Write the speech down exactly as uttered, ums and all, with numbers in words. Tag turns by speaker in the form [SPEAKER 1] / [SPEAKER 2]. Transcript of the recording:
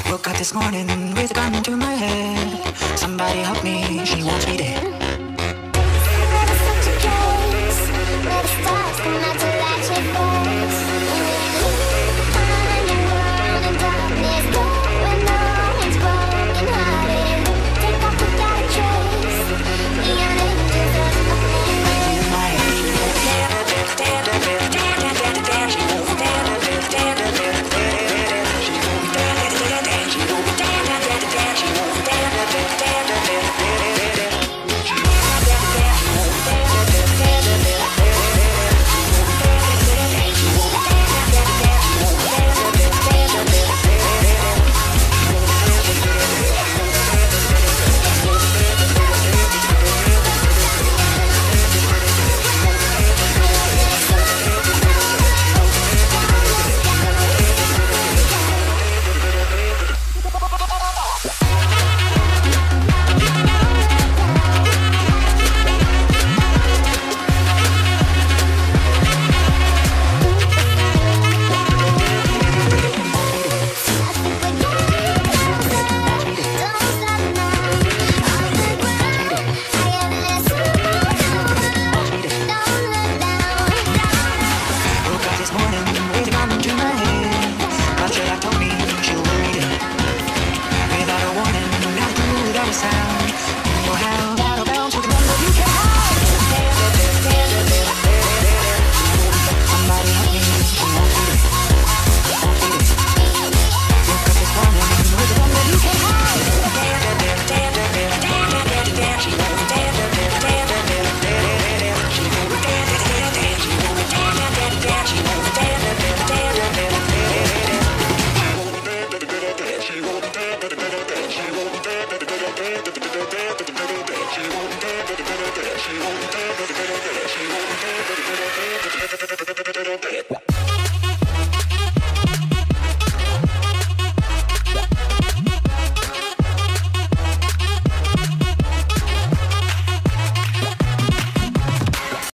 [SPEAKER 1] Woke up this morning with a gun to my head. Somebody help me, she wants me dead.
[SPEAKER 2] Never such a case, where the stars come out to light your face. Behind your world in darkness, where no one's broken hearted. Take off without a trace, beyond angels of
[SPEAKER 1] In my head.
[SPEAKER 2] She